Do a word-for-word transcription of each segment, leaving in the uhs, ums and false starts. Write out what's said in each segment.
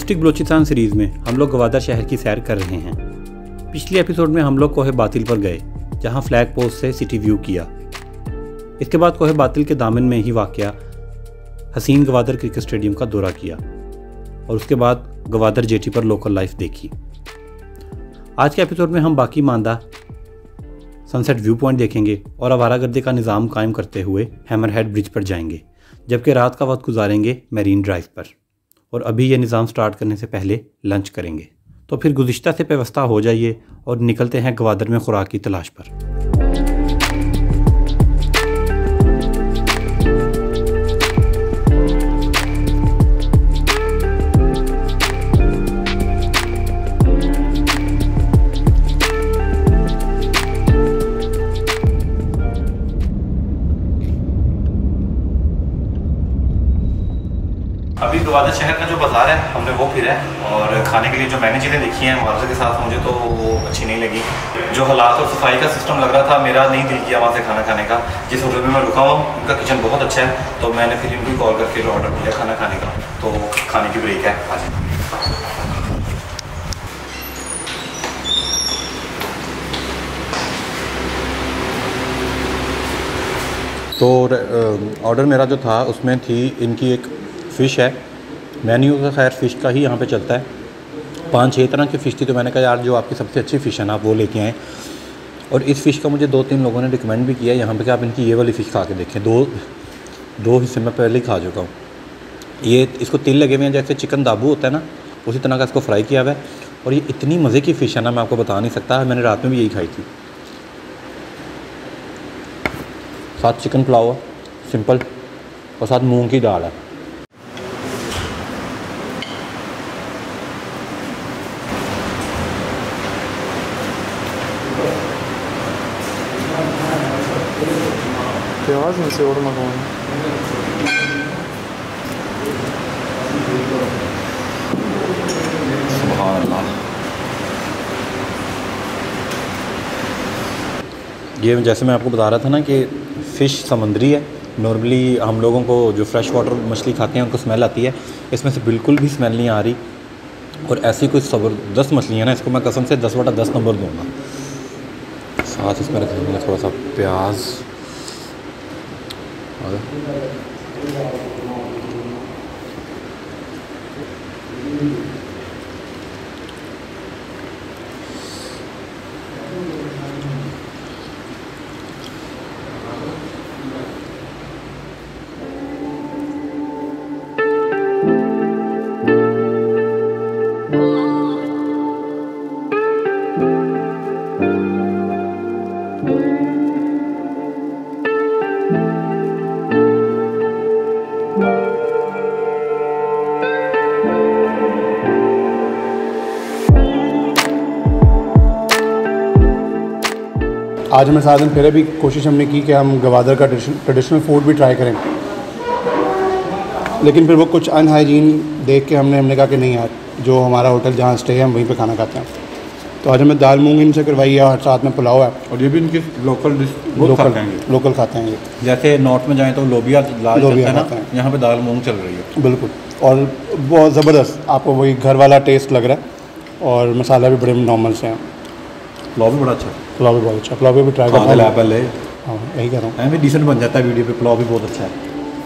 District Balochistan series में हम लोग गवादर शहर की सैर कर रहे हैं। पिछले एपिसोड में हम लोग कोहे बातिल पर गए, जहां फ्लैग पोस्ट से सिटी व्यू किया। इसके बाद कोहे बातिल के दामन में ही वाक़या हसीन गवादर क्रिकेट स्टेडियम का दौरा किया और उसके बाद गवादर जेटी पर लोकल लाइफ देखी। आज के एपिसोड में हम बाकी मांदा सनसेट व्यू पॉइंट देखेंगे और आवारागर्दी का निज़ाम कायम करते हुए हैमरहेड ब्रिज पर जाएंगे, जबकि रात का वक्त गुजारेंगे मैरीन ड्राइव पर। और अभी ये निज़ाम स्टार्ट करने से पहले लंच करेंगे। तो फिर गुज़िश्ता से व्यवस्था हो जाइए और निकलते हैं गवादर में खुराक की तलाश पर। अभी गवादर शहर का जो बाज़ार है हमने वो फिरा है और खाने के लिए जो मैंने चीज़ें देखी हैं मुआवजे के साथ मुझे तो वो अच्छी नहीं लगी। जो हालात और सफाई का सिस्टम लग रहा था, मेरा नहीं दिल किया वहाँ से खाना खाने का। जिस होटल में मैं रुका हुआ हूँ उनका किचन बहुत अच्छा है, तो मैंने फिर इनको कॉल करके ऑर्डर किया खाना खाने का। तो खाने की ब्रेक है आज। तो ऑर्डर मेरा जो था उसमें थी इनकी एक फ़िश है। मेन्यू का खैर फ़िश का ही यहाँ पे चलता है। पांच छः तरह की फ़िश थी, तो मैंने कहा यार जो आपकी सबसे अच्छी फ़िश है ना आप वो लेके आएँ। और इस फ़िश का मुझे दो तीन लोगों ने रिकमेंड भी किया यहाँ पे कि आप इनकी ये वाली फ़िश खा के देखें। दो दो हिस्से में पहले ही खा चुका हूँ। ये इसको तिल लगे हुए हैं, जैसे चिकन दाबू होता है ना, उसी तरह का इसको फ्राई किया हुआ है। और ये इतनी मज़े की फ़िश है ना, मैं आपको बता नहीं सकता। मैंने रात में भी यही खाई थी। साथ चिकन पुलाव सिंपल और साथ मूंग की दाल है। प्याज में से और मंगवाना। सुभान अल्लाह। ये जैसे मैं आपको बता रहा था ना कि फ़िश समुद्री है। नॉर्मली हम लोगों को जो फ्रेश वाटर मछली खाते हैं उनको स्मेल आती है, इसमें से बिल्कुल भी स्मेल नहीं आ रही। और ऐसी कोई ज़बरदस्त मछली है ना, इसको मैं कसम से दस बटा दस नंबर दूंगा। साथ इसमें रखेंगे थोड़ा सा प्याज। आज हमें साथ दिन फिर भी कोशिश हमने की कि हम गवादर का ट्रेडिशनल फूड भी ट्राई करें, लेकिन फिर वो कुछ अनहाइजीन देख के हमने हमने कहा कि नहीं यार, जो हमारा होटल जहाँ स्टे है हम वहीं पे खाना खाते हैं। तो आज हमें दाल मूंग इनसे करवाई है और साथ में पुलाव है। और ये भी इनकी लोकल डिश लोकल लोकल खाते हैं ये। जैसे नॉर्थ में जाएँ तो लोबिया लाल लोबिया चलता है ना, यहाँ पे दाल मूंग चल रही है। बिल्कुल, और बहुत ज़बरदस्त, आपको वही घर वाला टेस्ट लग रहा है। और मसाला भी बड़े नॉर्मल से हैं। पुलाव भी बड़ा अच्छा है। पुलाव भी बहुत अच्छा, पुलाव भी ट्राई करना है पहले। हाँ यही कह रहा हूँ, ऐसे डिसेंट बन जाता है वीडियो पे। पुलाव भी बहुत अच्छा है।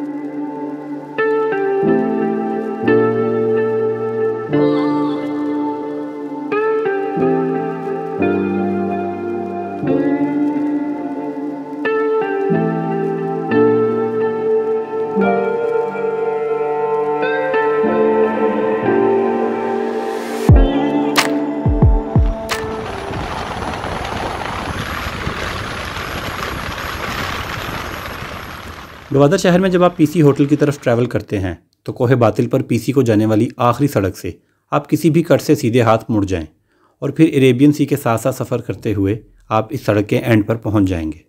गवादर शहर में जब आप पीसी होटल की तरफ ट्रैवल करते हैं तो कोहे बातिल पर पीसी को जाने वाली आखिरी सड़क से आप किसी भी कट से सीधे हाथ मुड़ जाएं और फिर अरेबियन सी के साथ साथ सफ़र करते हुए आप इस सड़क के एंड पर पहुंच जाएंगे।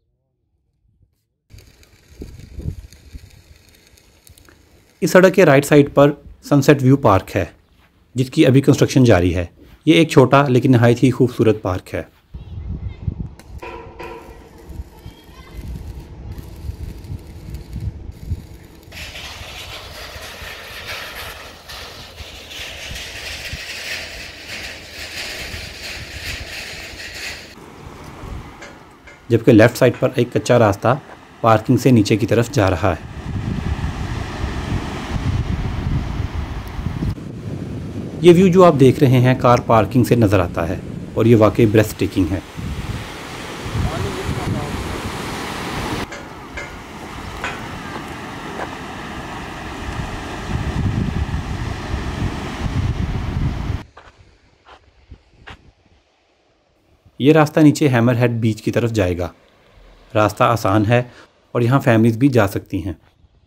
इस सड़क के राइट साइड पर सनसेट व्यू पार्क है, जिसकी अभी कंस्ट्रक्शन जारी है। ये एक छोटा लेकिन नहायत ही खूबसूरत पार्क है। जबकि लेफ़्ट साइड पर एक कच्चा रास्ता पार्किंग से नीचे की तरफ जा रहा है। ये व्यू जो आप देख रहे हैं कार पार्किंग से नज़र आता है और ये वाकई ब्रेथ टेकिंग है। ये रास्ता नीचे हैमरहेड बीच की तरफ जाएगा। रास्ता आसान है और यहाँ फैमिलीज भी जा सकती हैं।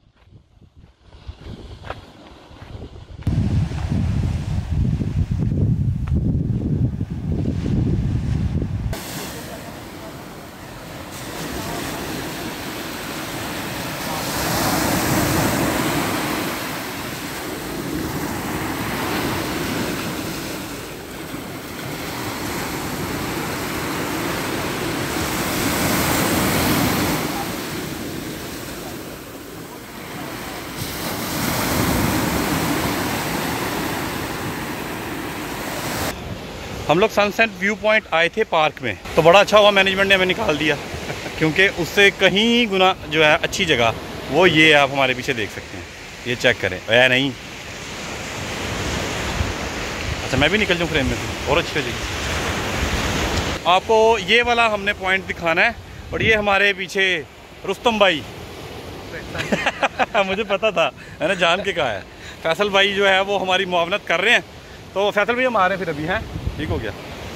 हम लोग सनसेट व्यू पॉइंट आए थे पार्क में, तो बड़ा अच्छा हुआ मैनेजमेंट ने हमें निकाल दिया क्योंकि उससे कहीं गुना जो है अच्छी जगह वो ये आप हमारे पीछे देख सकते हैं। ये चेक करें या नहीं। अच्छा मैं भी निकल जाऊँ फ्रेम में से, और अच्छी लगी। आपको ये वाला हमने पॉइंट दिखाना है और ये हमारे पीछे रुस्तम भाई मुझे पता था, मैंने जान के कहा है। फैसल भाई जो है वो हमारी मुआवनत कर रहे हैं, तो फैसल भाई हम आ रहे हैं फिर अभी हैं। ठीक हो गया।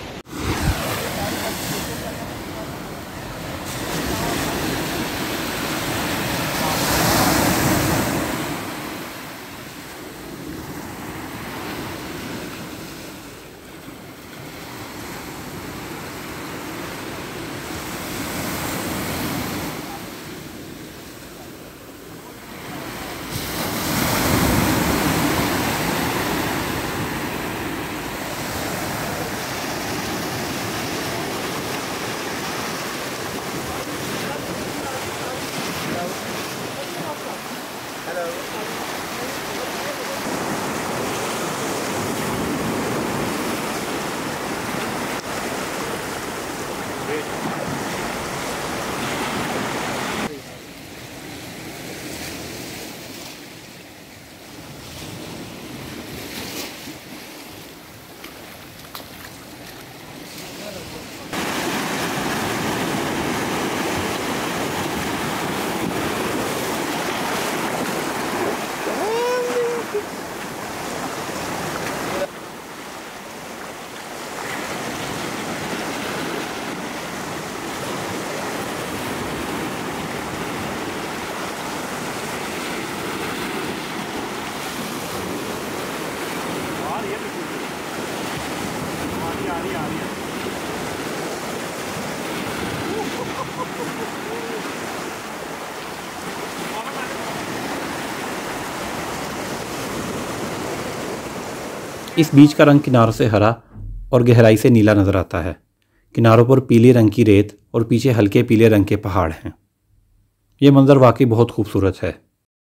इस बीच का रंग किनारों से हरा और गहराई से नीला नज़र आता है। किनारों पर पीले रंग की रेत और पीछे हल्के पीले रंग के पहाड़ हैं। ये मंजर वाकई बहुत खूबसूरत है।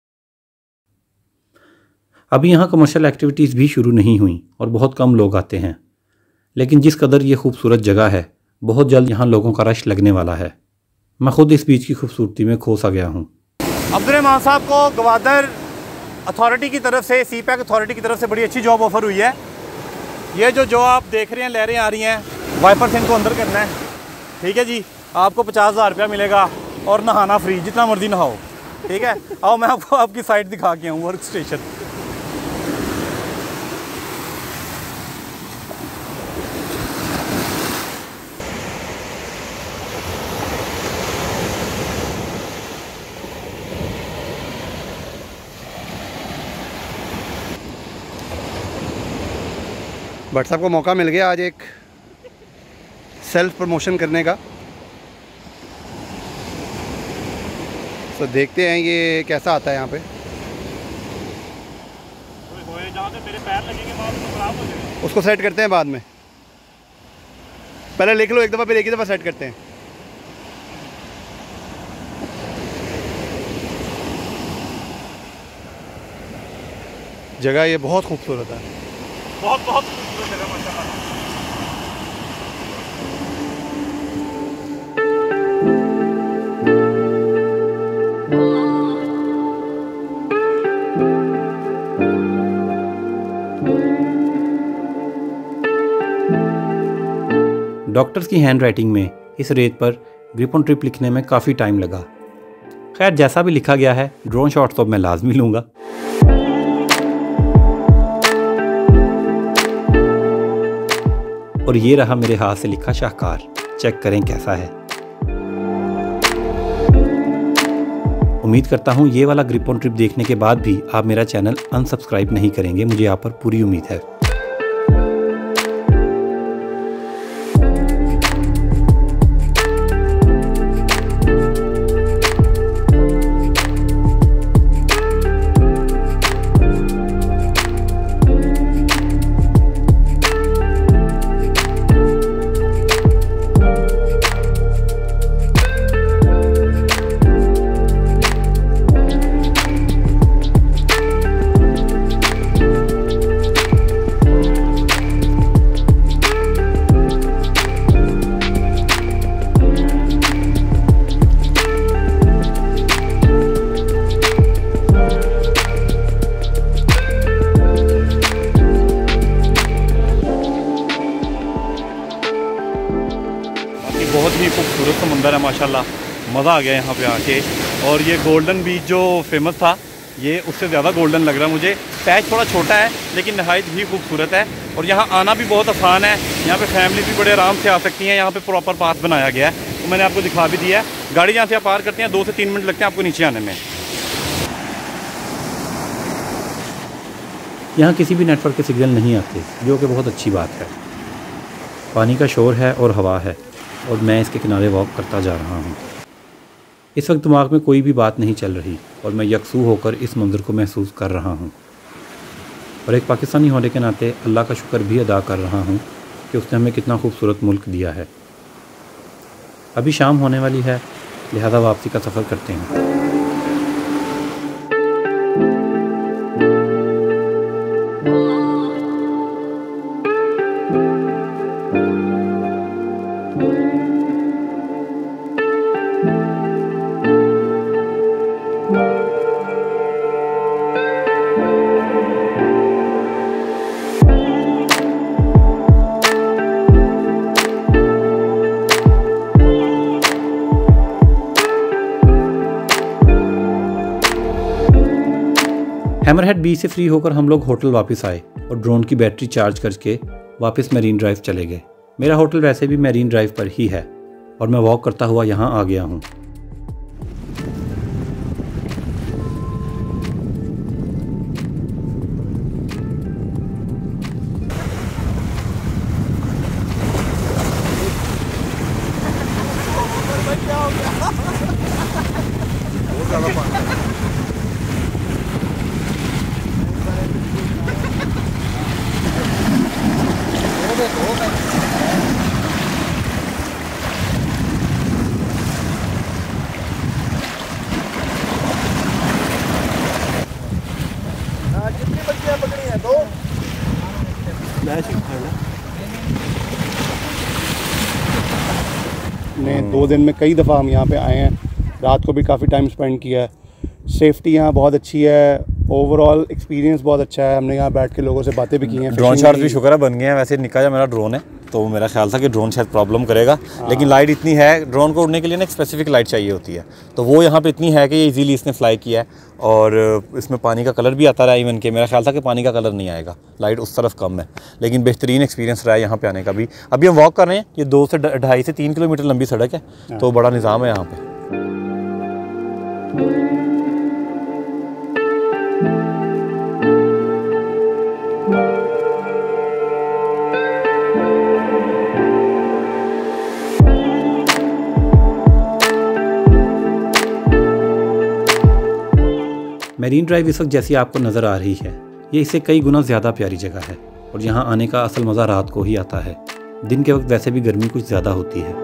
अभी यहाँ कमर्शियल एक्टिविटीज़ भी शुरू नहीं हुई और बहुत कम लोग आते हैं, लेकिन जिस कदर ये खूबसूरत जगह है बहुत जल्द यहाँ लोगों का रश लगने वाला है। मैं खुद इस बीच की खूबसूरती में खो सा गया हूँ। अब्दुर्रहमान साहब को गवादर अथॉरिटी की तरफ से, सी पैक अथॉरिटी की तरफ से बड़ी अच्छी जॉब ऑफ़र हुई है। ये जो जो आप देख रहे हैं लहरें आ रही हैं, वाइपर से इनको अंदर करना है। ठीक है जी, आपको पचास हज़ार रुपया मिलेगा और नहाना फ्री, जितना मर्जी नहाओ। ठीक है, आओ मैं आपको आपकी साइट दिखा के आऊँ, वर्क स्टेशन। भट्ट साहब को मौका मिल गया आज एक सेल्फ प्रमोशन करने का, तो देखते हैं ये कैसा आता है यहाँ पे। जहाँ पे मेरे पैर लगेंगे वहाँ पे तो खराब हो जाएगा। उसको सेट करते हैं बाद में, पहले लिख लो एक दफ़ा, फिर एक ही दफ़ा सेट करते हैं। जगह ये बहुत खूबसूरत है, बहुत बहुत खूबसूरत जगह माशाल्लाह। डॉक्टर्स की हैंड राइटिंग में इस रेत पर ग्रिप ऑन ट्रिप लिखने में काफ़ी टाइम लगा। खैर जैसा भी लिखा गया है, ड्रोन शॉट तो मैं लाजमी लूँगा। और ये रहा मेरे हाथ से लिखा शाहकार, चेक करें कैसा है। उम्मीद करता हूँ ये वाला ग्रिप ऑन ट्रिप देखने के बाद भी आप मेरा चैनल अनसब्सक्राइब नहीं करेंगे, मुझे आप पर पूरी उम्मीद है। बहुत ही खूबसूरत समंदर है माशाल्लाह, मज़ा आ गया यहाँ पे आके। और ये गोल्डन बीच जो फेमस था, ये उससे ज़्यादा गोल्डन लग रहा है मुझे। पैच थोड़ा छोटा है लेकिन नहायत ही खूबसूरत है और यहाँ आना भी बहुत आसान है। यहाँ पे फैमिली भी बड़े आराम से आ सकती हैं। यहाँ पे प्रॉपर पाथ बनाया गया है, तो मैंने आपको दिखा भी दिया है। गाड़ी जहाँ से आप पार करते हैं दो से तीन मिनट लगते हैं आपको नीचे आने में। यहाँ किसी भी नेटवर्क के सिग्नल नहीं आते, जो कि बहुत अच्छी बात है। पानी का शोर है और हवा है और मैं इसके किनारे वॉक करता जा रहा हूँ। इस वक्त दिमाग में कोई भी बात नहीं चल रही और मैं यकसू होकर इस मंज़र को महसूस कर रहा हूँ। और एक पाकिस्तानी होने के नाते अल्लाह का शुक्र भी अदा कर रहा हूँ कि उसने हमें कितना खूबसूरत मुल्क दिया है। अभी शाम होने वाली है, लिहाजा वापसी का सफ़र करते हैं। हैमरहेड बीच से फ्री होकर हम लोग होटल वापस आए और ड्रोन की बैटरी चार्ज करके वापस मैरीन ड्राइव चले गए। मेरा होटल वैसे भी मैरीन ड्राइव पर ही है और मैं वॉक करता हुआ यहाँ आ गया हूँ। ने दो दिन में कई दफ़ा हम यहाँ पे आए हैं, रात को भी काफ़ी टाइम स्पेंड किया है। सेफ्टी यहाँ बहुत अच्छी है, ओवरऑल एक्सपीरियंस बहुत अच्छा है। हमने यहाँ बैठ के लोगों से बातें भी की हैं। ड्रोन शॉट भी शुक्र है बन गए हैं। वैसे निक्का जा मेरा ड्रोन है तो मेरा ख्याल था कि ड्रोन शायद प्रॉब्लम करेगा, लेकिन लाइट इतनी है, ड्रोन को उड़ने के लिए ना एक स्पेसिफिक लाइट चाहिए होती है, तो वो यहाँ पे इतनी है कि ये इजीली इसने फ्लाई किया है। और इसमें पानी का कलर भी आता रहा इवन के, मेरा ख्याल था कि पानी का कलर नहीं आएगा, लाइट उस तरफ कम है, लेकिन बेहतरीन एक्सपीरियंस रहा है यहाँ पे आने का भी। अभी हम वॉक कर रहे हैं, ये दो से ढाई से तीन किलोमीटर लंबी सड़क है, तो बड़ा निज़ाम है यहाँ पे। मैरीन ड्राइव इस वक्त जैसी आपको नज़र आ रही है, ये इससे कई गुना ज़्यादा प्यारी जगह है और यहाँ आने का असल मज़ा रात को ही आता है। दिन के वक्त वैसे भी गर्मी कुछ ज़्यादा होती है।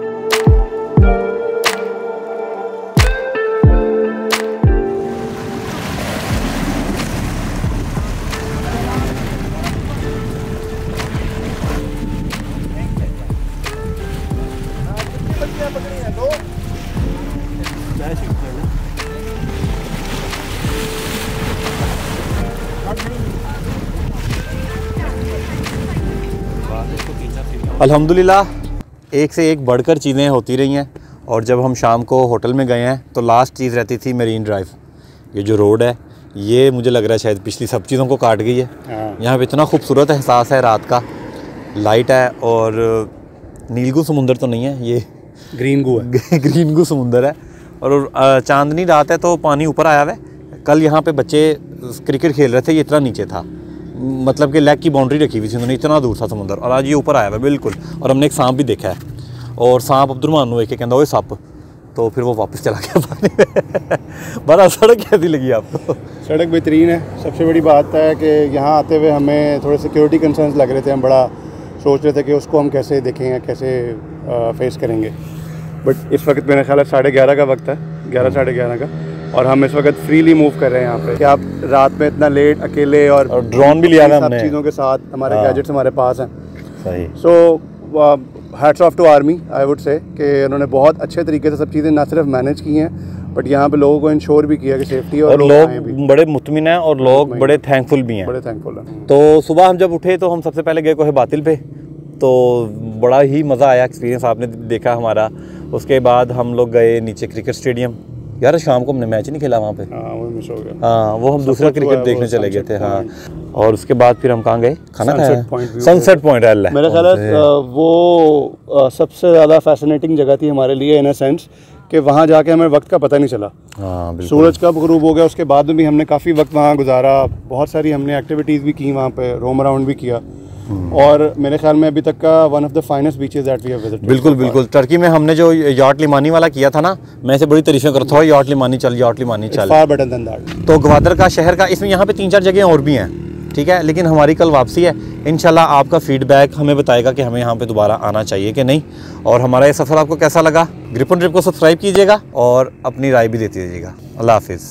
अल्हम्दुलिल्लाह एक से एक बढ़कर चीज़ें होती रही हैं। और जब हम शाम को होटल में गए हैं तो लास्ट चीज़ रहती थी मरीन ड्राइव। ये जो रोड है ये मुझे लग रहा है शायद पिछली सब चीज़ों को काट गई है। यहाँ पे इतना खूबसूरत एहसास है रात का, लाइट है और नीलगू समुंदर तो नहीं है, ये ग्रीन गू है ग्रीन गू समुंदर है। और चांदनी रात है तो पानी ऊपर आया हुआ है। कल यहाँ पे बच्चे क्रिकेट खेल रहे थे, ये इतना नीचे था, मतलब कि लेग की बाउंड्री रखी हुई थी उन्होंने, इतना दूर था समुंदर। और आज ये ऊपर आया हुआ है बिल्कुल। और हमने एक सांप भी देखा है, और सांप अब्दुलरहमान को एक कहता वो सप, तो फिर वो वापस चला गया पानी में। बड़ा सड़क कैसी लगी आपको? सड़क बेहतरीन है। सबसे बड़ी बात है कि यहाँ आते हुए हमें थोड़े सिक्योरिटी कंसर्न्स लग रहे थे, हम बड़ा सोच रहे थे कि उसको हम कैसे देखेंगे, कैसे आ, फेस करेंगे। बट इस वक्त मेरा ख्याल है साढ़े ग्यारह का वक्त है, ग्यारह साढ़े ग्यारह का, और हम इस वक्त फ्रीली मूव कर रहे हैं यहाँ पे। कि आप रात में इतना लेट अकेले और, और ड्रोन भी लिया सब चीज़ों के साथ, हमारे गैजेट्स हमारे पास हैं। सही। So hats off to army I would say कि उन्होंने बहुत अच्छे तरीके से सब चीज़ें ना सिर्फ मैनेज की हैं बट यहाँ पे लोगों को इंश्योर भी किया कि सेफ्टी, और, और लोग बड़े मुतमिन हैं और लोग बड़े थैंकफुल भी हैं, बड़े थैंकफुल हैं। तो सुबह हम जब उठे तो हम सबसे पहले गए कोहे बातिल पे, तो बड़ा ही मज़ा आया, एक्सपीरियंस आपने देखा हमारा। उसके बाद हम लोग गए नीचे क्रिकेट स्टेडियम। यार शाम को हमने मैच नहीं खेला वहाँ पे, हाँ वो मिस हो गया। हाँ वो हम दूसरा क्रिकेट देखने चले गए थे। हाँ, और उसके बाद फिर हम कहाँ गए, खाना खाया, सनसेट पॉइंट है। मेरा ख्याल है वो सबसे ज़्यादा फैसिनेटिंग जगह थी हमारे लिए, इन अ सेंस कि वहाँ जाके हमें वक्त का पता नहीं चला। हाँ, सूरज कब गुरूब हो गया, उसके बाद में भी हमने काफ़ी वक्त वहाँ गुजारा, बहुत सारी हमने एक्टिविटीज़ भी की वहाँ पे, रोम अराउंड भी किया। और मेरे ख्याल में अभी तक का one of the finest beaches that we have visited. बिल्कुल बिल्कुल। टर्की में हमने जो यॉट लिमानी वाला किया था ना, मैं इसे बड़ी तारीफें करता हूँ, यॉट लिमानी चल, यॉट लिमानी चल, फार बेटर देन दैट। तो ग्वादर का शहर का, इसमें यहाँ पे तीन चार जगह और भी हैं, ठीक है, लेकिन हमारी कल वापसी है। इंशाल्लाह आपका फीडबैक हमें बताएगा कि हमें यहाँ पे दोबारा आना चाहिए कि नहीं, और हमारा ये सफ़र आपको कैसा लगा। ग्रिप ऑन ट्रिप को सब्सक्राइब कीजिएगा और अपनी राय भी देती रहिएगा। अल्लाह हाफिज़।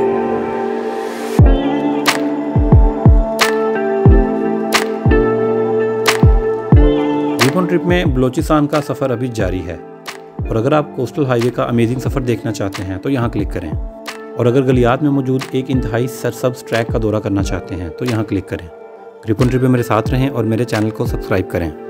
ग्रिप ऑन ट्रिप में बलोचिस्तान का सफ़र अभी जारी है, और अगर आप कोस्टल हाईवे का अमेजिंग सफ़र देखना चाहते हैं तो यहाँ क्लिक करें, और अगर गलियात में मौजूद एक इंतहाई सरसब्ज़ ट्रैक का दौरा करना चाहते हैं तो यहाँ क्लिक करें। ग्रिप ऑन ट्रिप में मेरे साथ रहें और मेरे चैनल को सब्सक्राइब करें।